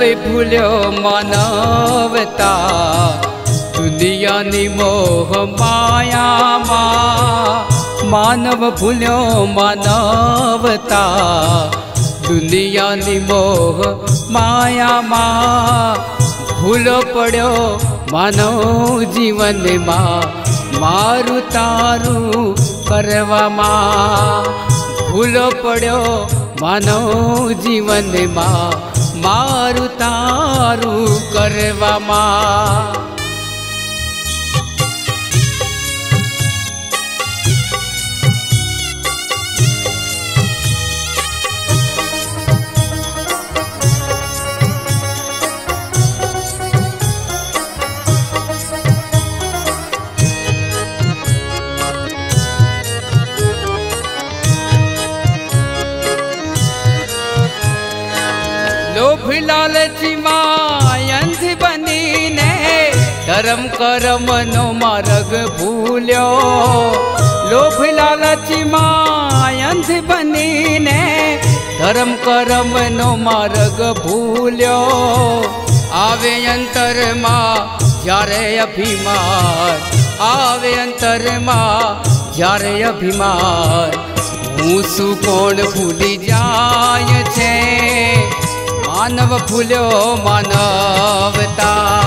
भूल्यो मानवता दुनियानी मोह माया मानव भूल्यो मानवता दुनियानी मोह माया भूलो पड़ो मानव जीवन मारू तारू करवा भूलो पड़ो मानव जीवन मारू तारू करवा लोभ लालची अंध बनी ने धर्म कर्म नो मार्ग भूल्यो लोभ लालची अंध बनी ने धर्म कर्म नो मार्ग भूल्यो आवे अंतर जारे अभिमान आवे अंतर जारे अभिमान हूँ सु कोण भूली जाय छे मानव भूल्यो मानवता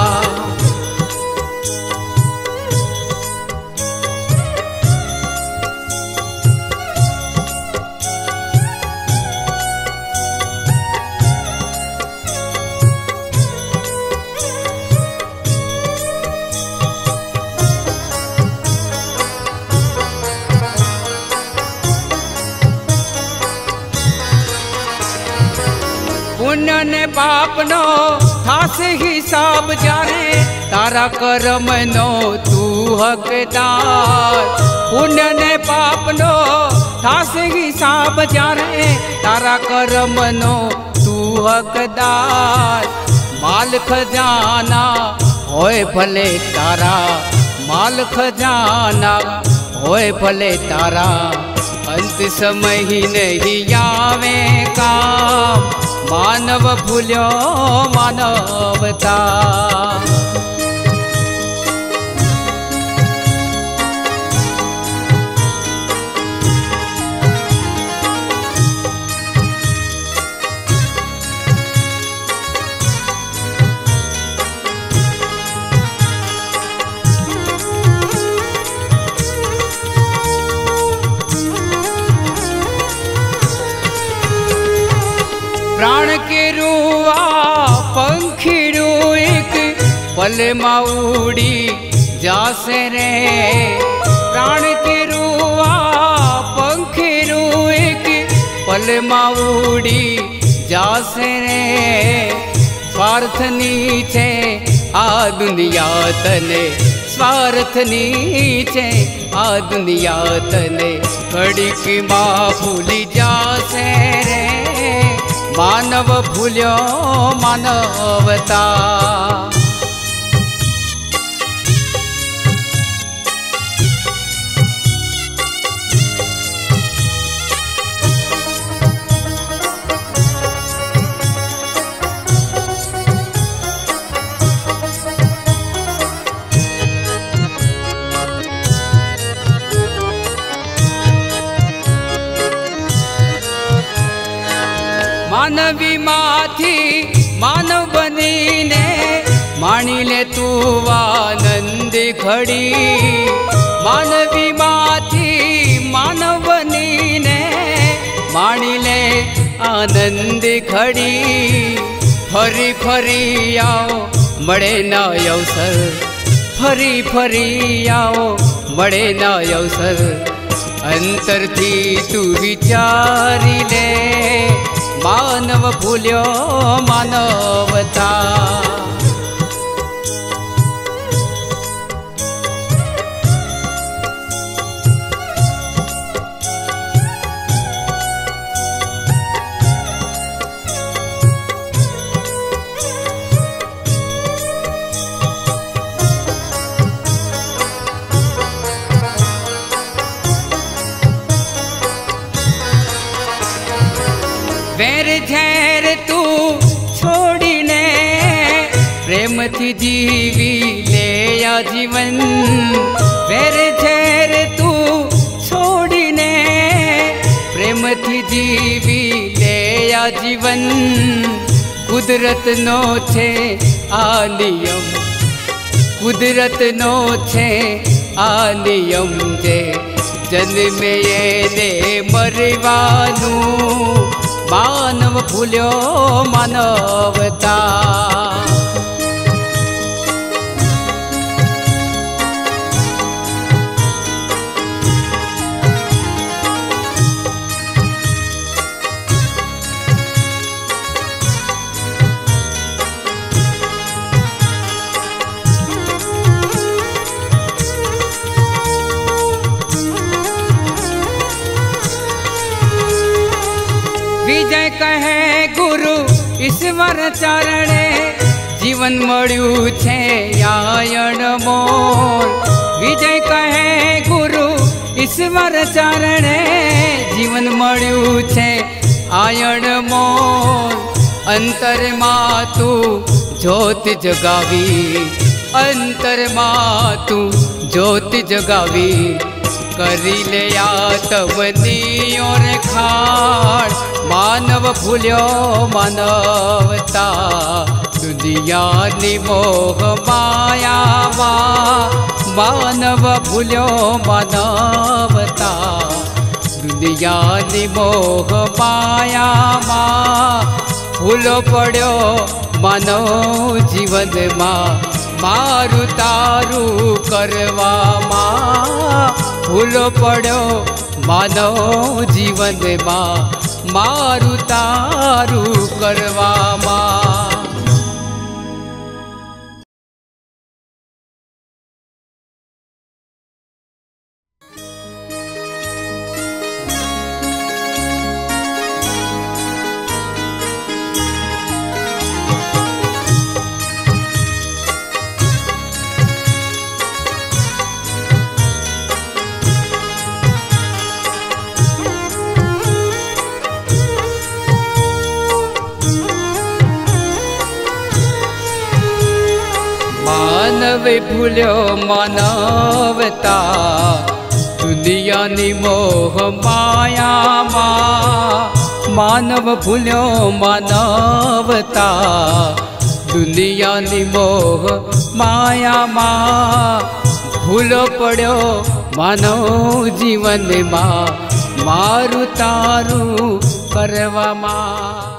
पुण्य ने पाप नो थास हिसाब जाने तारा कर्म नो तू हकदार पुण्य ने पाप नो थास हिसाब जाने तारा कर्म नो तू हकदार माल खजाना होए भले तारा माल खजाना होए भले तारा अंत समय ही नहीं आवे काम मानव भूल्यो मानवता प्राण के रुआ पंखीड़ू एक पल माउड़ी जासे रे प्राण के रुआ पंखीड़ू एक पल माउड़ी जासे रे स्वार्थ नीचे आ दुनिया तने स्वार्थ नीचे आ दुनिया तने घड़ीक माँ भूली जासे रे मानव भूल्यो मानवता मानवी माथी मानव बनी ने माणी ले तू आनंद घड़ी मानवी माथी मानव बनी ने माणी ले आनंद घड़ी फरी फरी आओ मळे ना अवसर फरी फरी आओ मळे ना अवसर अंतर थी तू विचारी ले मानव भूल्यो मानवता वेर झेर तू छोड़ी ने प्रेम थी जीवी ले या जीवन वेर झेर तू छोड़ी ने प्रेम थी जीवी ले या जीवन कुदरत नो छे आ नियम कुदरत नो छे आ नियम जे जन्मे ने मरवानू मानव भूल्यो मानवता विजय कहे गुरु ईश्वर चरणे जीवन मळ्यु छे आयण मोर विजय कहे गुरु ईश्वर चरणे जीवन मळ्यु छे आयण मोर अंतर मां तू ज्योत जगावी अंतर मां तू ज्योत जगावी करी ले तवनी और खाड़ मानव भूल्यो मानवता दुनिया नी मोह माया मानव भूल्यो मानवता दुनिया नी मोह माया भूलो पड़ो मानव जीवन मारू तारू करवा भूलो पड़ो मानव जीवन मारू तारू करवा मानव भूल्यो मानवता दुनिया नी मोह माया मानव भूल्यो मानवता दुनिया नी मोह माया भूलो पड़ो मानव जीवन मारू तारू करवा